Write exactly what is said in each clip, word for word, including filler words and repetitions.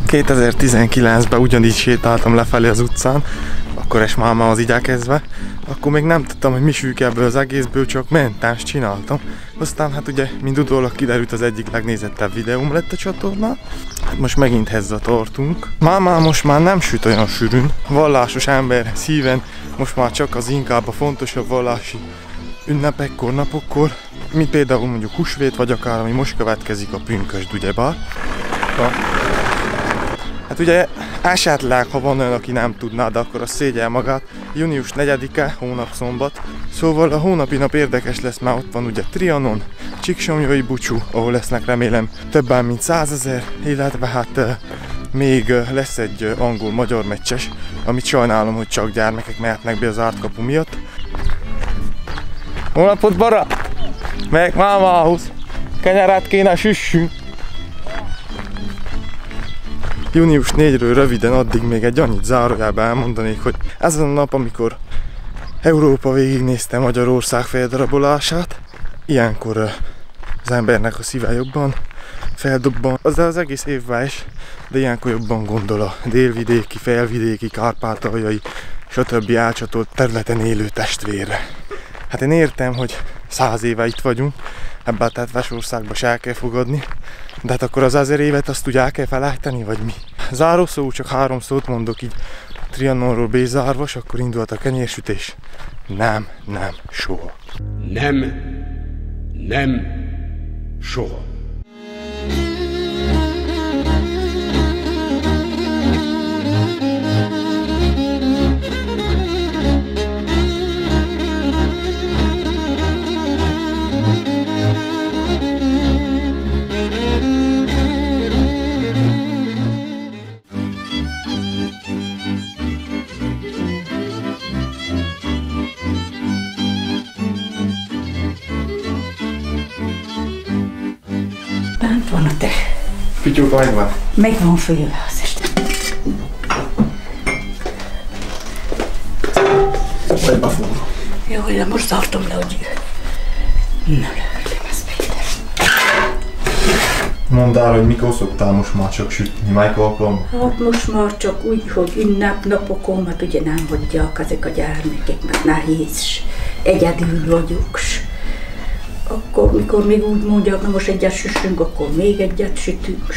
kétezer-tizenkilencben ugyanígy sétáltam lefelé az utcán, akkor es máma az így elkezdve, akkor még nem tudtam, hogy mi süllyed ebből az egészből, csak mentást csináltam. Aztán hát ugye, mind utólag kiderült, az egyik legnézettebb videóm lett a csatornán. Hát most megint ezzel tartunk. Máma most már nem süt olyan sűrűn, vallásos ember szíven, most már csak az inkább a fontosabb vallási ünnepekkor, napokkor, mint például mondjuk húsvét, vagy akár ami most következik, a pünkösd, ugyebár. Hát ugye esetleg, ha van olyan, aki nem tudná, de akkor az szégyel magát. június negyedike, hónap szombat. Szóval a hónapi nap érdekes lesz, már ott van ugye Trianon, Csíksomlyai búcsú, ahol lesznek remélem többen mint százezer, illetve hát uh, még uh, lesz egy uh, angol-magyar meccses, amit sajnálom, hogy csak gyermekek mehetnek be az zárt kapu miatt. Hol napot, barát! Meg mámához! Kenyeret kéne süssünk! június negyedikéről röviden addig még egy annyit zárójelben elmondanék, hogy ez a nap, amikor Európa végignézte Magyarország feldarabolását, ilyenkor az embernek a szíve jobban feldobban, az az egész évben is, de ilyenkor jobban gondol a délvidéki, felvidéki, kárpátaljai, stb. Elcsatolt területen élő testvérre. Hát én értem, hogy száz éve itt vagyunk, ebben a tetves országban se el kell fogadni, de hát akkor az ezer évet azt úgy el kell felejteni, vagy mi? Zárószó, csak három szót mondok így Trianonról bézárva, és akkor indult a kenyérsütés. Nem, nem, soha. Nem, nem, soha. Bent van a te. Pityóka megvan? Megvan főle az este. Vagy befúró. Jó, de most tartom le, hogy... Na, lehetem ezt Péter. Mondd el, hogy mikor szoktál most már csak sütni, melyik alkalom? Hát most már csak úgy, hogy ünnepnapokon, mert ugye nem hagyják ezek a gyermekek, mert nehéz, egyedül vagyok. Akkor, mikor még úgy mondják, na most egyet süssünk, akkor még egyet sütünk.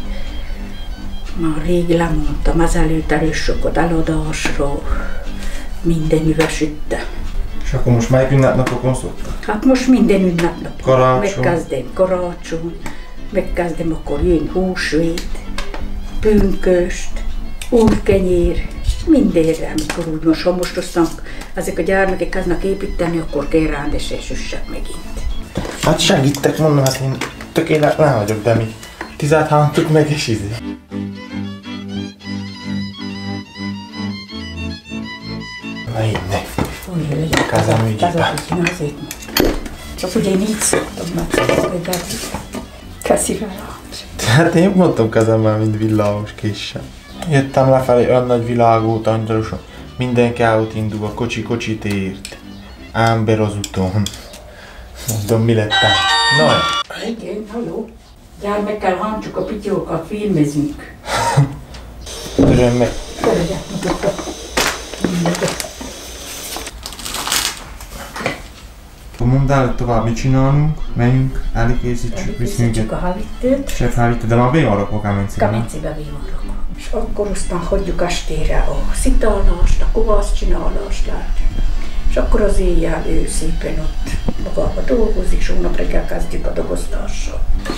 Már rég lemondtam, ezelőtt elég sokat eladásra, mindenüve süttem. És akkor most melyik ünnepnapokon szoktál? Hát most minden ünnepnap. Karácsony. Megkezdem karácsony, megkezdem, akkor jön húsvét, pünköst, újkenyér, mindenre, amikor úgy most, ha most aztán ezek a gyermekek kezdnek építeni, akkor kell rendesen süssek megint. Hát segítek, mondom, hát én tökéletlen vagyok, de mi tizenhárom meg és izé. Na így ne. Úgy legyen kezem ügyében. Azért csak ugye én így szoktam, mert keszi rá. Hát én mondtam kezemmel, mint villamos késsel. Jöttem lefelé olyan nagy világút, angyalosan. Mindenki out indul, a kocsi kocsit ért. Ámber az úton. Mondom, mi lettem? Na, igen, halló. Gyermekkel hangcsuk a pityókat, filmezünk. Töröm meg. Törögyek, mutatva. Mondd el, hogy tovább mit csinálunk, menjünk, elkészítsük, viszünk egy a havitőt. Chef havitőt, de már bémarok a kamencébe. Kamencébe bémarok. És akkor aztán hagyjuk estére a szitálást, a kovászcsinálást látjuk. És akkor az éjjel ő szépen ott magába dolgozik, és hónap reggel kezdjük a dolgoztással.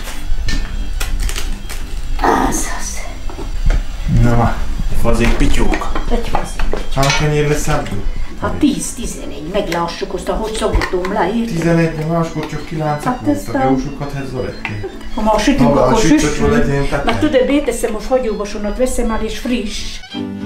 Az az. Na, egy fazék pityók. Egy fazék. Hány kenyér lesz ebből? Hát tíz-tizenegy, meglássuk azt, ahogy szokottom le, érted? tizenegy, máskor csak kilencet hát mondtak, jó sokat ezzel lettél. Ha már sütünk, ha, akkor süssünk. Mert tudod, béteszem, most hagyóvasonat veszem el, és friss.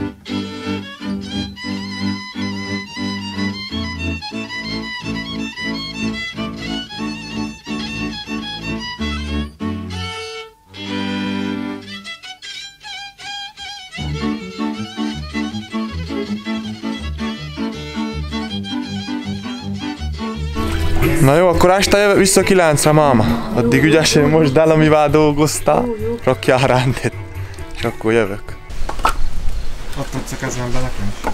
Na jó, akkor este jövök vissza kilencre, máma. Addig ügyesen most el, amivel dolgoztál. Rakjál rendet. És akkor jövök. Ott tudsz a kezembe nekem is.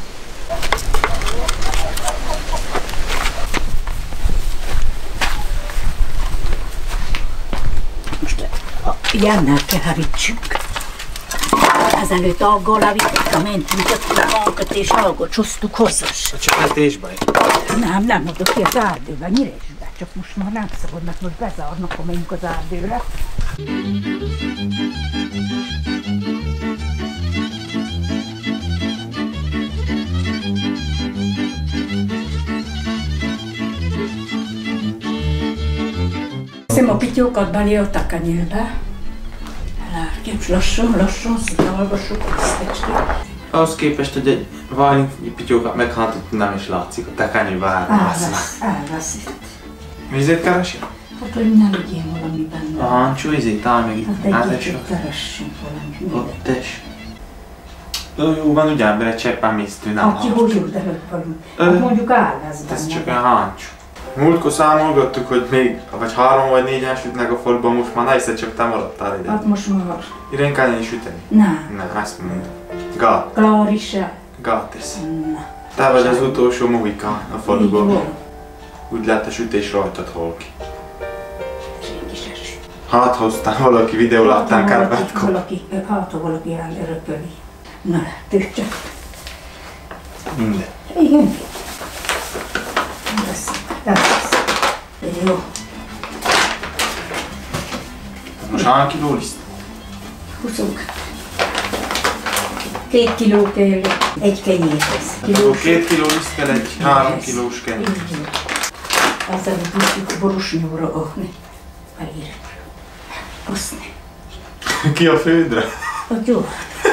Most a Jánnál kell havítsuk. Ezelőtt aggal havítottam, mentünk a mankat és algot csúsztuk hozzas. A csökkentésbe? Nem, nem mondok ki az erdőbe, Nyíresbe. Csak most már nem szabad, mert most bezárnak, ha megyünk az erdőre. Szem a pityókat belé a takanyélbe. Lárkém, lassan, lassan, szinte hallgassuk a lisztecskét. Ahhoz képest, hogy egy vajni pityókat meghántott, nem is látszik, a tekányőben elvesz. Elveszít. Vizét keresi? Hát, hogy nem igyél valami benne. A hancsó izét áll meg itt. Hát egyébként keressünk valami. Ott is. Jó van, ugye ember egy cseppán mésztő, nem Aki hancsó. hogy jut előtt vagyunk. Hát mondjuk elvesz benne. Ez csak egy hancsó. Múltkor számolgattuk, hogy még vagy három vagy négyen sütnek a falban, most már egyszer csak te maradtál ide. Hát most már. Irénkán is süteni? Nem. Nem, ezt mondom. Gát. Klárisa. Gát tesz. Na. Te vagy az utolsó mohikán a faluban. Így van. Úgy lehet a sütés rajtad hol ki. Senki se süt. Hát hoztál valaki videó láttán kárpátkor. Valaki, hát ha valaki elröpöli. Na, tűz csak. Minden. Igen. Ez, ez, jó. Most hány kiló liszt? Húszunk. Két kiló kell egy kenyérhez. Kilós. Két kiló liszt kell egy három kilós kenyér. Azzal, hogy tudjuk borosnyóra ogni. Elír. Oszni. Ki a fődre? Ott jó.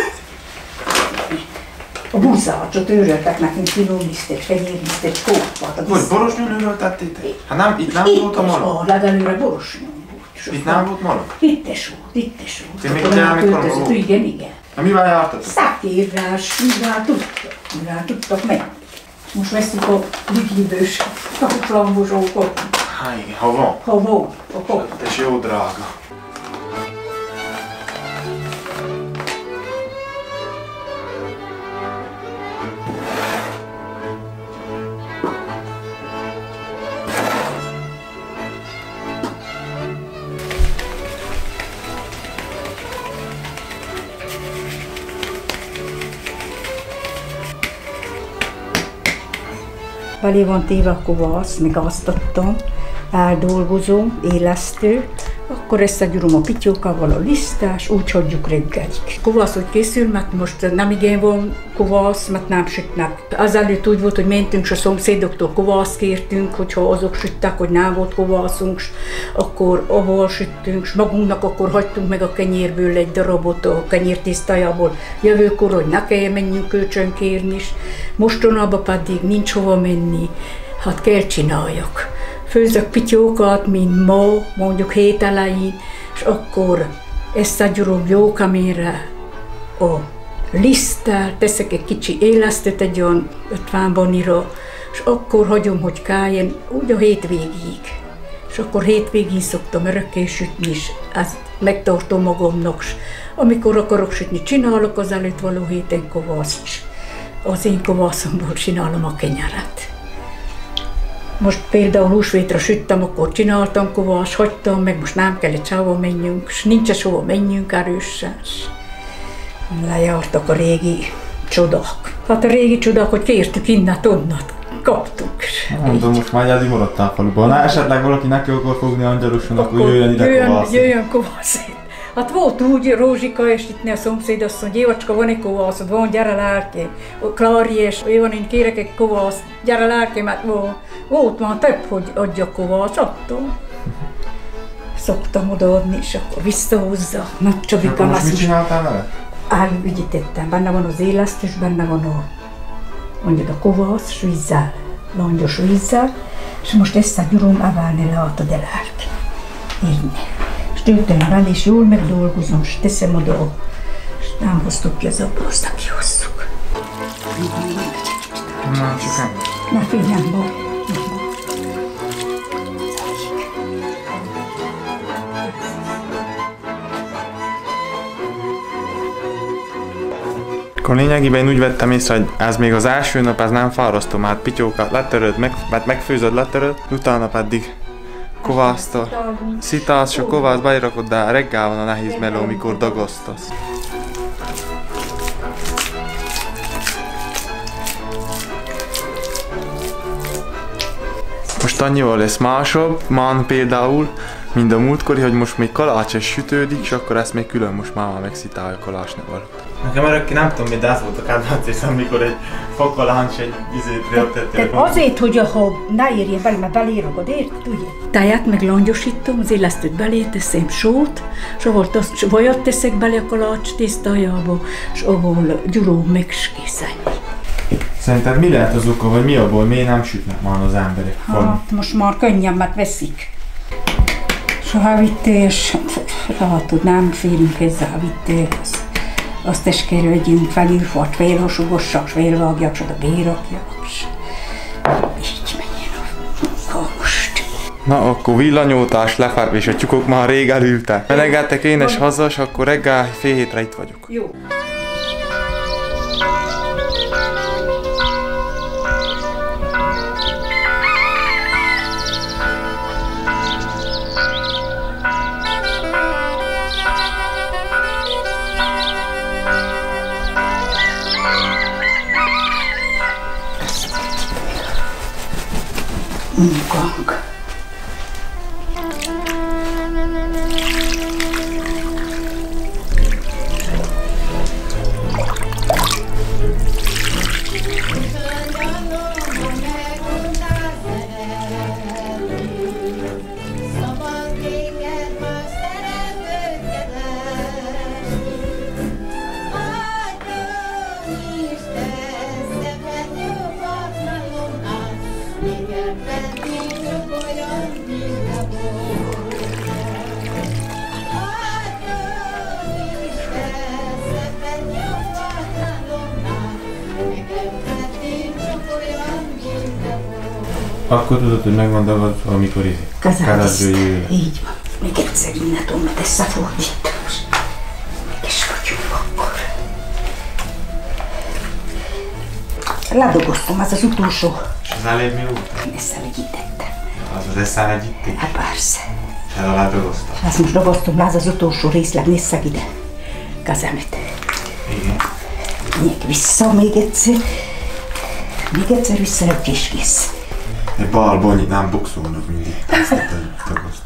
A búzácsot őröltek nekünk kiló lisztet, kenyérlisztet, kópát. Vagy borosnyón őröltettétek? Hát nem, itt nem volt a malom? Itt legelőre borosnyó volt. Itt nem volt malom? Itt is volt, itt is volt. Ti még ugye amikor volt? Igen, igen. Na mivel jártatok? Szakírás, mivel tudtak, mivel tudtak menni. Most veszük a vigívős kapuklambozsókat. Há igen, ha van. Ha van, akkor. És jó drága. Belé van téve a kovasz, még azt adtam, eldolgozom, élesztő, akkor összegyúrom a pityókával a lisztás, úgy hagyjuk reggelig. Kovasz úgy készül, mert most nem igen van kovasz, mert nem sütnek. Azelőtt úgy volt, hogy mentünk, és a szomszédoktól kovaszt kértünk, hogyha azok süttek, hogy nem volt kovászunk, akkor ahol süttünk, és magunknak akkor hagytunk meg a kenyérből egy darabot, a kenyértisztájából jövőkor, hogy ne kelljen menjünk kölcsön kérni is. Mostanában pedig nincs hova menni, hát kell csináljak. Főzök pityókat, mint ma, mondjuk hét elején, és akkor összegyúrom jó kamérre a liszttel, teszek egy kicsi élesztőt, egy olyan ötven banira, és akkor hagyom, hogy káljen, úgy a hétvégig. És akkor hétvégén szoktam örökké sütni, és ezt megtartom magamnak. Amikor akarok sütni, csinálok az előtt való héten kovászt. Az én kovászomból csinálom a kenyeret. Most például húsvétra süttem, akkor csináltam kovász, hagytam, meg most nem kellett sehova menjünk, és nincs es hova menjünk erősen. Lejártak a régi csodák. Hát a régi csodák, hogy kértük innat, onnat, kaptuk. Mondom, most már egyedül maradtál a faluban. Ha esetleg valaki neki akar fogni angyaluson, akkor jöjjön ide jöjjön, kovászét. jöjjön kovászét. Hát volt úgy, Rózsika, és itt a szomszéd azt mondja, Évacska, van egy kovászod, van, gyere lelké. Klári, és van, én kérek egy kovászt, gyere lelké, mert van. Volt már több, hogy adjak kovászt, adtam. Szoktam odaadni, és akkor visszahozza. Nagy Csabika. Most mit csináltál vele? Elügyítettem, benne van az élesztő, és benne van a, mondjuk a kovász, és vízzel, langyos vízzel, és most összegyúrom, evelni le a delárki. Így. És töltöm rá, és jól megdolgozom, és teszem oda, és nem hoztuk ki az abba, aztán kihozzuk. Na, csak ennyi. Na figyelj, nem baj. Akkor lényegében én úgy vettem észre, hogy ez még az első nap, ez nem fárasztó, már pityókat letöröd, meg, mert megfőzöd, letöröd, utána pedig kovásztól, szitálsz, a kovász beirakod, de reggel van a nehéz meló, amikor dagasztasz. Most annyival lesz másabb, már például, mint a múltkori, hogy most még kalács és sütődik, és akkor ezt még külön most máma megszitálja a kalácsnak valót. Nekem örökké nem tudom, mi de az volt a kedvencés, amikor egy fokaláncs egy izét röptettél. Tehát azért, hogy ha ne érjen bele, mert beléragod, érted, ugye? Táját meg langyosítom, az illesztőt belé teszem sót, és ahol vajat teszek bele a kalács tésztájába, és ahol gyuró megskészen. Szerinted mi lehet az oka, vagy mi abból, miért nem sütnek már az emberek? Hát most már könnyebbet veszik. És a havittés, látod, nem férünk ezzel a havittéhez. Azt is kerüljünk felülfort, félhasugossak, félvágjak, és oda bérakjak. Így menjen a munka most. Na akkor villanyótás, lefekvés, a tyúkok már rég elültek. Melegettek én is haza, és akkor reggel fél hétre itt vagyok. Jó. Munkánk. Akkor tudod, hogy megvan dagadva, amikor ízik. Kezelészt. Így van. Még egyszer innen tudom, mert összefordítom. Még is vagyunk akkor. Ledogoztam, az az utolsó. És az elébb mi volt? Én összevegyítettem. Az az összevegyíték? Hát persze. És el alá dogoztam? Ezt most dogoztam le, az az utolsó részleg, nézzek ide. Kezemet. Igen. Nyeg vissza még egyszer. Még egyszer visszarakj és kész. Egy balbonyit nem boxolnak mindig. Ezt dagoztam.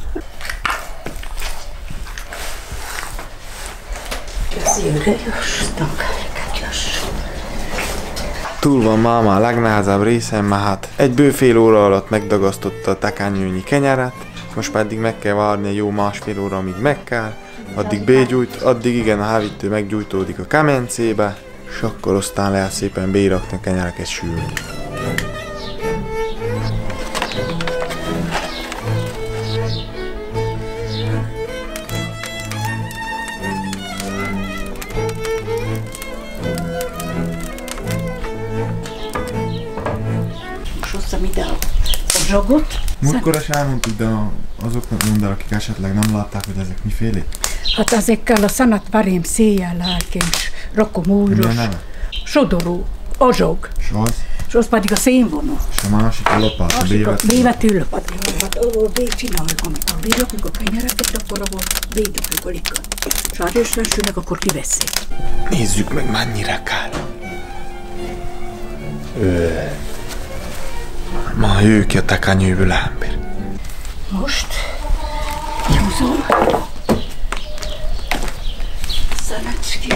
Közülre jöstem, kárikát jöstem. Túl van máma a legnehezebb részen, mert hát egy bő fél óra alatt megdagasztotta a tekányőnyi kenyeret, most pedig meg kell várni egy jó másfél óra, amíg meg kell, addig bégyújt, addig igen a hávítő meggyújtódik a kemencébe, és akkor aztán lehet szépen bérakni a kenyereket sülni. Ide a zsagot. Múltkor is elmondtuk, de azoknak mondd el, akik esetleg nem látták, hogy ezek mifélék? Hát ezekkel a szanat parém széjjel lelkem, és rakom újra. Milyen neve? Sodoró, azsog. És az? És az pedig a szénvonó. És a másik a lopát, a bévetű. Bévetű lopát. Hát ahol csináljuk, amikor bérakjuk a kenyereket, akkor ahol bédokjuk a likat. És ha erősülnek, akkor kiveszik. Nézzük meg, mennyire kell. Ö. Ma ő ki a tekányőből ember. Most húzom. Szanacski.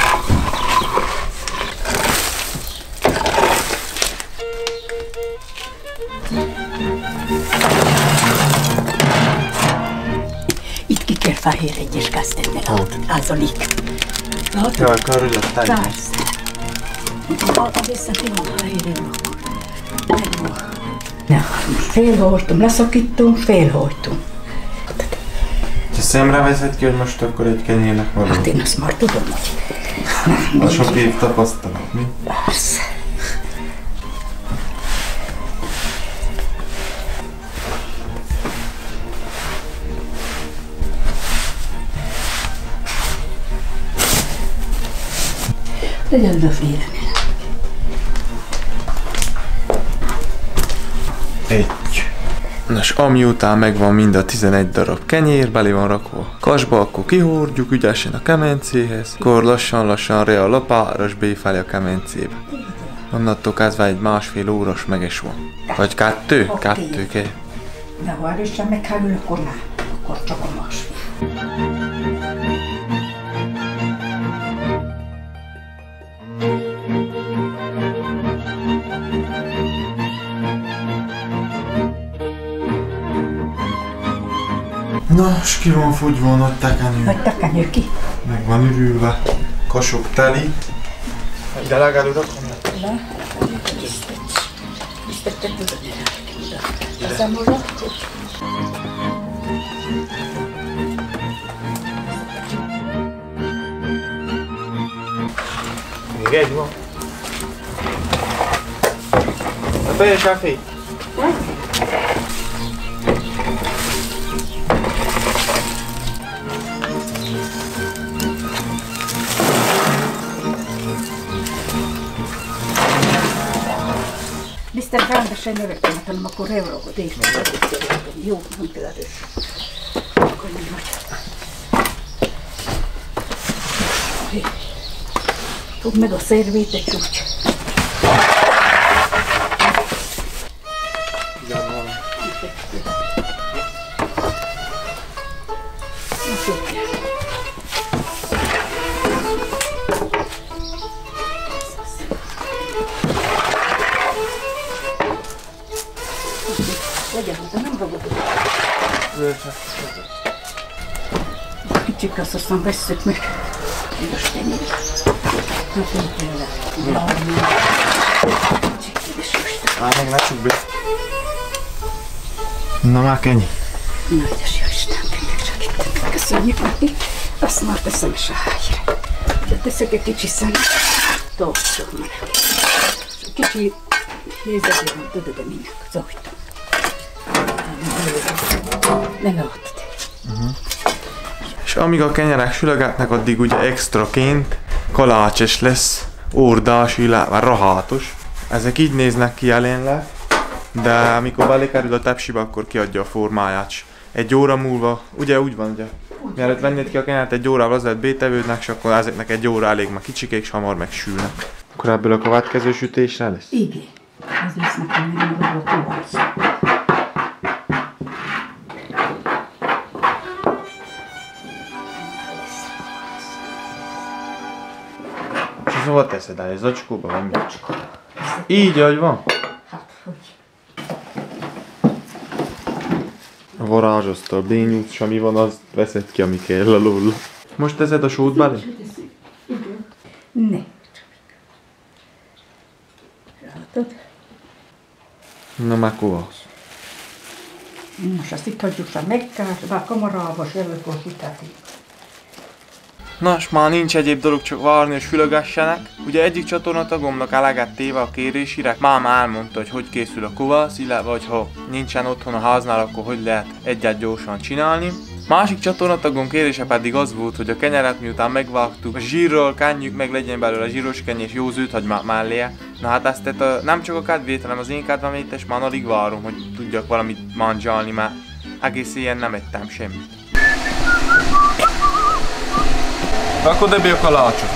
Itt ki kell fehér egyes kezdeni, látod? Az a lik. Látod? Jaj, karolja a tájban. Persze. Az észre van fehér akkor. Ne, most félhajtom, leszakítom, félhajtom. Ha szemre veszed ki, hogy most akkor egy kenyérnek való? Hát én azt már tudom, hogy... A sok év tapasztalat, mi? Persze. Legyen döfére. Egy. Nos, amiután megvan mind a tizenegy darab kenyér, belé van rakva a kasba, akkor kihordjuk ügyesen a kemencéhez, akkor lassan-lassan re a lapára, és béfelé a kemencébe. Onnantól kezdve egy másfél órás meges van. Vagy kettő? Okay. Kettő kell. De ha erősen meghányul, akkor nem. Akkor csak a másfél. Na, és ki van fogyva a nagy tekenyő. Nagy tekenyő ki? Meg van ürülve. Kasok teli. Ide legalább rakom le. Le. Biztetted tudod, ide. Teszem oda. Még egy van. Na, fejes kávé. Biztos rendesen növekülnek, hanem akkor revrogod és jó, nem kell erős. Akkor mi vagy. Tudd meg a szervét egy csúcs. Legyen hozzá, nem ragadod. Kicsik azt aztán vesszük meg. Most kenyér. Hát így tőle. Á, meg ne csukd be. Na már kenyér. Na, édes jó Isten, tényleg segítettek. Köszönjük neki. Azt már teszem is a hájra. De teszek egy kicsi szemet. Dolgozok már. Kicsi hézegében tudod, de minek az ajtó. Nem adtad. Uh-huh. És amíg a kenyerek sülegetnek, addig ugye extraként kalácsos lesz, órdás, illetve rahátos. Ezek így néznek ki jelenleg, de amikor belékerül a tepsibe, akkor kiadja a formáját. Egy óra múlva, ugye úgy van, ugye? Mielőtt vennéd ki a kenyeret, egy órával az lehet bétevődnek, és akkor ezeknek egy óra elég, már kicsikék, és hamar megsülnek. Akkor ebből a következő sütésre lesz? Igen. Ez lesz nekem még meg a kovasz. És ez hova teszed el? Ez zacskóba van mi? Így, ahogy van? Hát, hogy? A varázsasztal bényúz, és ami van, azt veszed ki, ami kell alól. Most teszed a sót belé? Igen. Ne. Látod? Na már kovasz. Most azt itt hagyjuk sem megkár, bár kamarába se jövök, hogy hitátik. Na, s már nincs egyéb dolog, csak várni, és fülögessenek. Ugye egyik csatornatagomnak eleget téve a kérésére, máma elmondta, hogy hogy készül a kovasz, illetve hogy ha nincsen otthon a háznál, akkor hogy lehet egyet gyorsan csinálni. Másik csatornatagom kérése pedig az volt, hogy a kenyeret miután megvágtuk, a zsírral kenjük meg, legyen belőle a zsíros kenyér és jó zöldhagymát mellé. Na hát ezt a, nem csak a kedvét, hanem az én kedvemét, és már alig várom, hogy tudjak valamit mandzsálni, mert egész ilyen nem ettem semmit. Akkor dobj a kalácsot.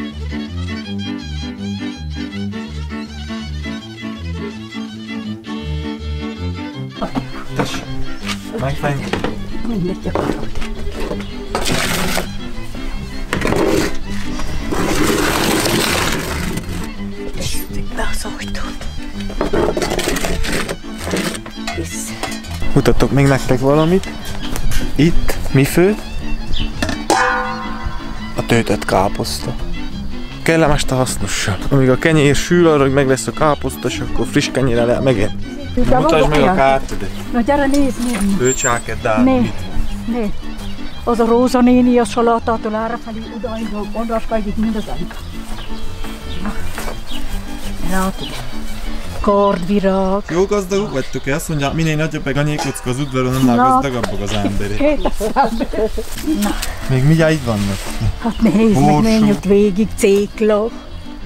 Tessék, megfejt. Mindegy gyakorlod. Tesszük be az ajtót. Vissza. Mutatok még nektek valamit. Itt mi fő? A töltött káposzta. Kellemes a hasznossal. Amíg a kenyér sül, arra, hogy meg lesz a káposzta, és akkor friss kenyérrel el megint. Mutasd meg a kártyádat. Na gyere, nézd, nézd! Bőcsáket, Dávid. Nézd, nézd! Az a Róza néni a salátától árafelé odaindul, Andráskaidig mindazon. Látod? Kardvirág. Jó gazdagok vagytok-e? Azt mondják, minél nagyobb egy anyékocka az udvaron, annál gazdagabbak az emberek. Na, Még mindjárt itt vannak. hát nézd meg, Borsó. menjünk végig, céklak.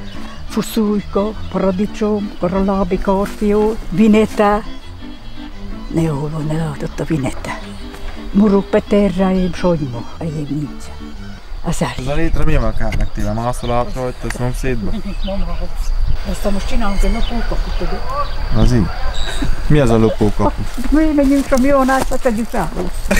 fuszújka, paradicsom, karalábi, karfiol, vinete. Ne jól van, ne látott a vinete. Muruk peterráim, sogyma, egyéb nincsen. Az elég. Az a létre mi van kár megtéve? Mászol átra, vagy a szomszédba? Aztán most csinálunk egy lopókaput, tudod? Az így? Mi az a lopókapu? Mi megyünk a Mionásra, tegyük rá.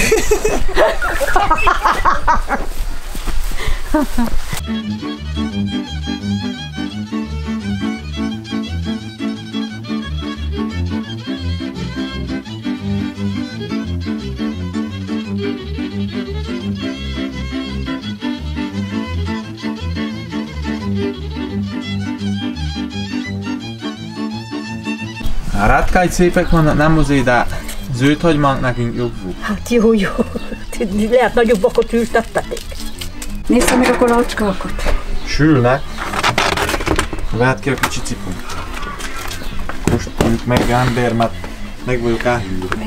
A rátkáid szépek vannak, nem azért, de zöld hagymánk nekünk jobbuk. Hát jó, jó. Lehet nagyobbakat ültettetek. Nézd meg a kolacskákat. Sülnek. Vehet ki a kicsi cipunk. Kóstoljuk meg ember, mert meg vagyok elhűlve.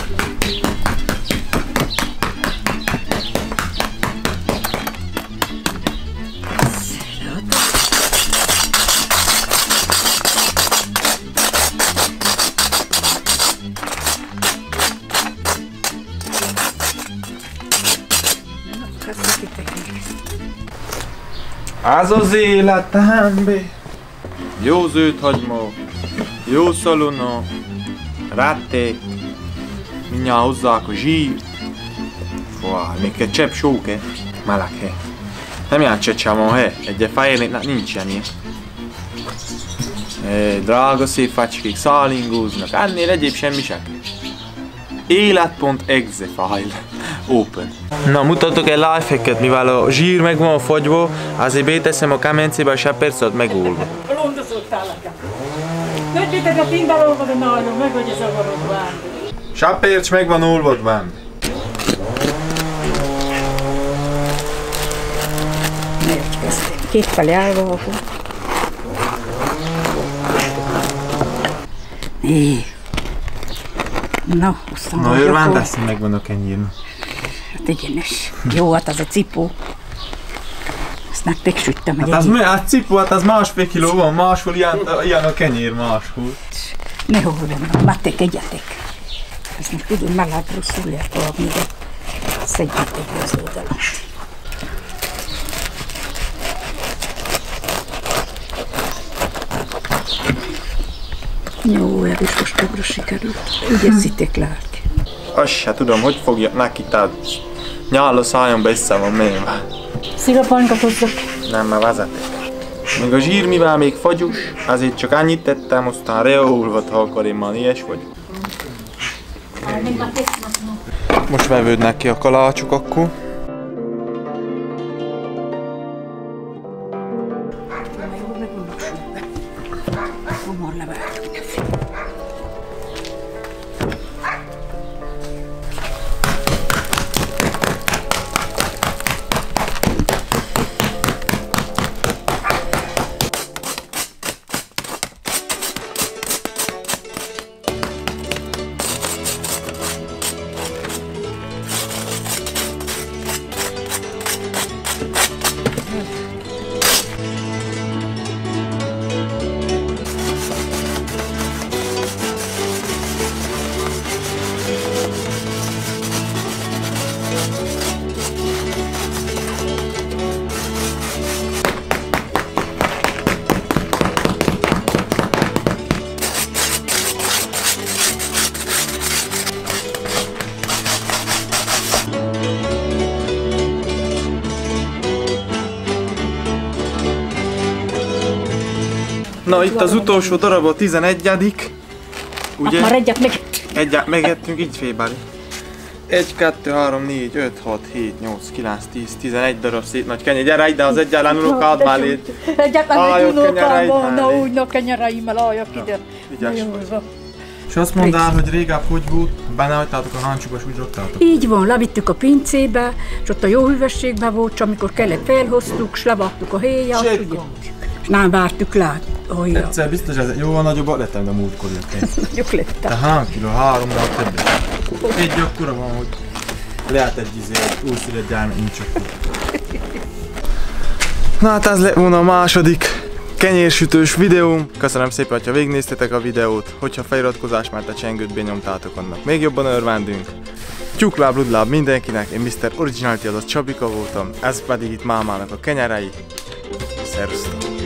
Az az élet, ember! Jó zöld hagyma, jó szalonna, rátték, mindjárt hozzák a zsír. Fúá, még egy csepp sóke, meleg hely. Nem ilyen csecsám a hely, egy fejlének nincsen ilyen. E, drága szép fecskék szálingóznak, ennél egyéb semmi se. Élet.exe file. Open. Na, mutatok egy lifehacket, mivel a zsír meg van fagyva, azért beteszem a kemencébe, és egy percet megolva. Londoszottál nekem. Nögyétek a pindálóba, de nagyon meg vagy a zavarodva. Sápércs meg van olvadva. Miért kezdtem? Kétfelé állva vagyok. Né. Na, aztán Na, örván lesz, megvan a kenyérna. Hát igenis. Jó, hát az a cipó. Azt nektek süttem egy Hát az mi? Hát cipó, hát az másfél kiló van, máshol ilyen, ilyen a kenyér máshol. Ne hódom, mattek egyetek. Ezt most tudom, meleg rosszul lehet kapni, de szedjétek az oldalat. Jó, ez is most többre sikerült. Úgy érzitek lelki. Azt se tudom, hogy fogja neki, tehát nyál a szájomba össze van mélyve. Szirapanykat hozzak. Nem, már vezetek. Még a zsír mivel még fagyus, azért csak annyit tettem, aztán reolvat, ha akar, én már ilyes vagyok. Most vevődnek ki a kalácsok akkor. Hamar levágjuk, ne fél. Na, itt az utolsó darab, a tizenegyedik. Ugye? Hát már egyet meg... Egyet megettünk, így félbáli. egy, kettő, három, négy, öt, hat, hét, nyolc, kilenc, tíz, tizenegy darab szép nagy kenyér. Gyere ide, az egyetlen unokád mellé. Egyetlen egy unokám van, na úgy, na kenyereimmel álljak ide. Vigyázz. És azt mondál, hogy régebb hogy volt, benne hagytátok a háncsukba, és úgy raktátok? Így van, levittük a pincébe, és ott a jó hűvösségben volt, és amikor kellett felhoztuk, és levágtuk a héjat, ugye? És nem vártuk le. Oh, egyszer biztos, ez jóval nagyobb lettem, de múltkor jöttél. Nagyobb lettem. Te hány kiló? Háromnál többet. Egy akkora van, hogy lehet egy izé, egy újszülött gyermek nincs akkor. Na hát ez lett volna a második kenyérsütős videóm. Köszönöm szépen, hogyha végignéztétek a videót. Hogyha feliratkozás mert a csengőt benyomtátok, annak még jobban örvendünk. Tyúkláb, ludláb mindenkinek, én miszter Originality, azaz Csabika voltam, ez pedig itt mámának a kenyerei. Szerusztok!